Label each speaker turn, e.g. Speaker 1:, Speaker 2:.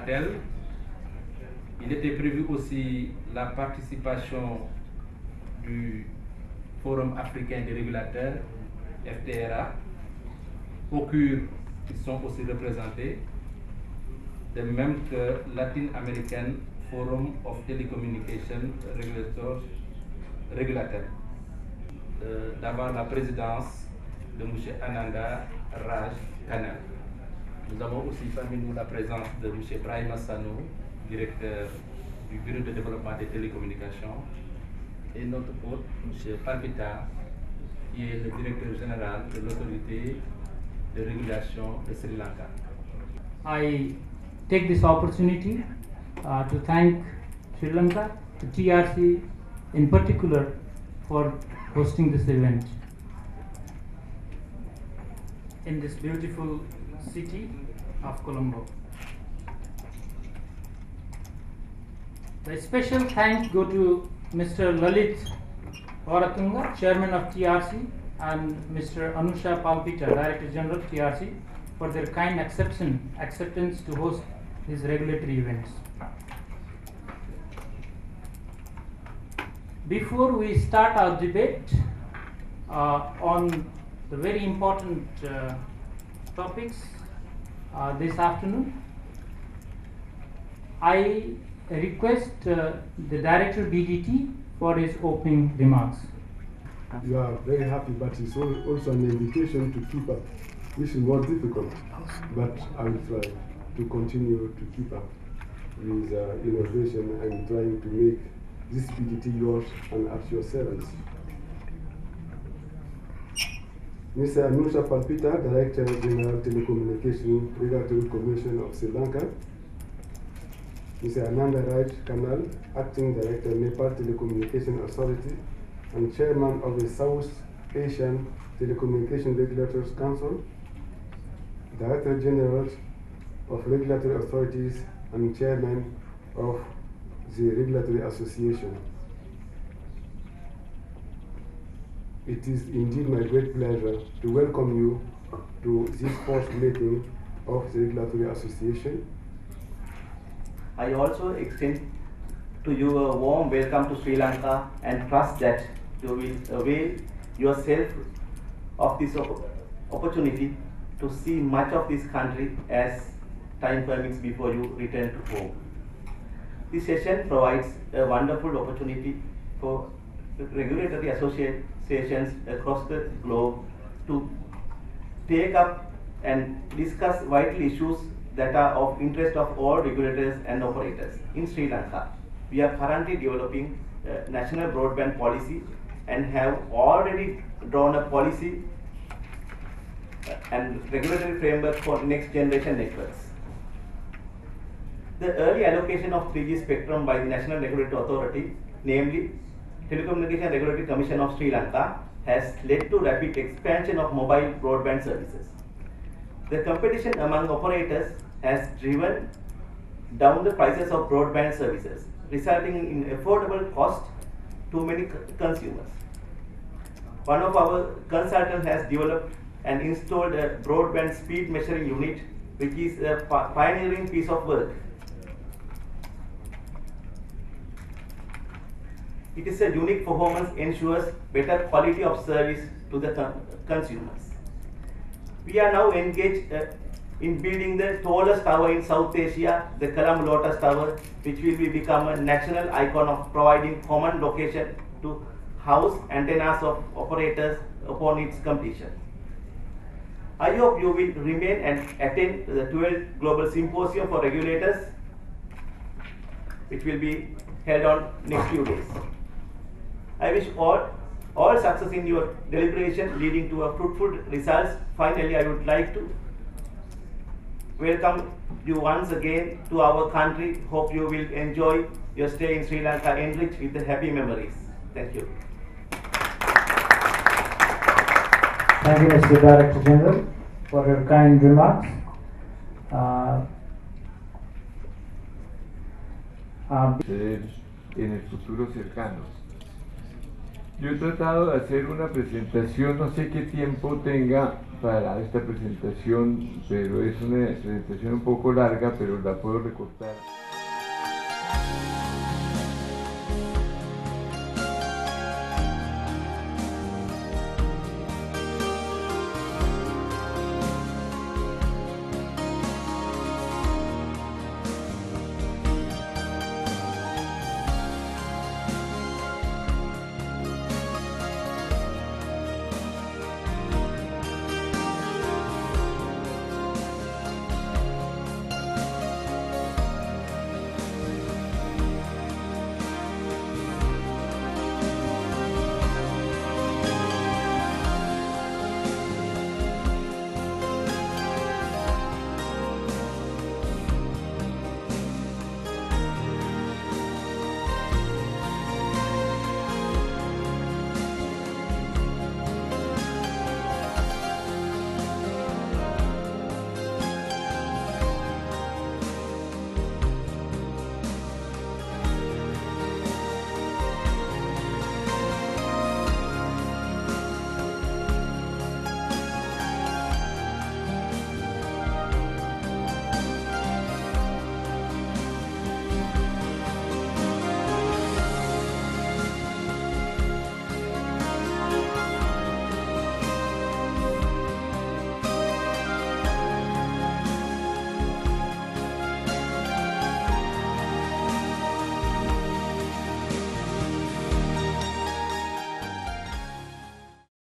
Speaker 1: Sonatel. Il était prévu aussi la participation du Forum africain des régulateurs, FTRA, au CUR, qui sont aussi représentés, de même que Latin American Forum of Telecommunication Regulator, d'avoir la présidence de M. Ananda Raj Kanal. Nous avons aussi parmi nous la présence de M. Brahima Sanou, directeur du Bureau de développement des télécommunications, et notre hôte, M. Palpita, qui est le directeur général de l'autorité de régulation de Sri Lanka.
Speaker 2: I take this opportunity to thank Sri Lanka, the TRC in particular, for hosting this event in this beautiful city of Colombo. A special thanks go to Mr. Lalit Varatunga, Chairman of TRC, and Mr. Anusha Palpita, Director General TRC, for their kind acceptance to host these regulatory events. Before we start our debate on the very important topics this afternoon, I request the Director BDT for his opening remarks.
Speaker 3: You are very happy, but it's also an invitation to keep up, which is more difficult, but I will try to continue to keep up with innovation and trying to make this BDT yours and at your service. Mr. Anusha Palpita, Director General Telecommunication Regulatory Commission of Sri Lanka. Mr. Ananda Raj Kanal, Acting Director, Nepal Telecommunication Authority and Chairman of the South Asian Telecommunication Regulators Council, Director General of Regulatory Authorities and Chairman of the Regulatory Association. It is indeed my great pleasure to welcome you to this first meeting of the Regulatory Association.
Speaker 4: I also extend to you a warm welcome to Sri Lanka and trust that you will avail yourself of this opportunity to see much of this country as time permits before you return to home. This session provides a wonderful opportunity for regulatory associations across the globe to take up and discuss vital issues that are of interest of all regulators and operators. In Sri Lanka, we are currently developing a national broadband policy and have already drawn a policy and regulatory framework for next generation networks. The early allocation of 3G spectrum by the National Regulatory Authority, namely Telecommunication Regulatory Commission of Sri Lanka, has led to rapid expansion of mobile broadband services. The competition among operators has driven down the prices of broadband services, resulting in affordable cost to many consumers. One of our consultants has developed and installed a broadband speed measuring unit, which is a pioneering piece of work. It is a unique performance, ensures better quality of service to the consumers. We are now engaged in building the tallest tower in South Asia, the Colombo Lotus Tower, which will become a national icon of providing common location to house antennas of operators upon its completion. I hope you will remain and attend the 12th Global Symposium for Regulators, which will be held on next few days. I wish all success in your deliberation leading to a fruitful results. Finally, I would like to welcome you once again to our country. Hope you will enjoy your stay in Sri Lanka enriched with the happy memories. Thank you.
Speaker 2: Thank you, Mr. Director General, for your kind remarks.
Speaker 5: En el futuro cercano. Yo he tratado de hacer una presentación, no sé qué tiempo tenga para esta presentación, pero es una presentación un poco larga, pero la puedo recortar.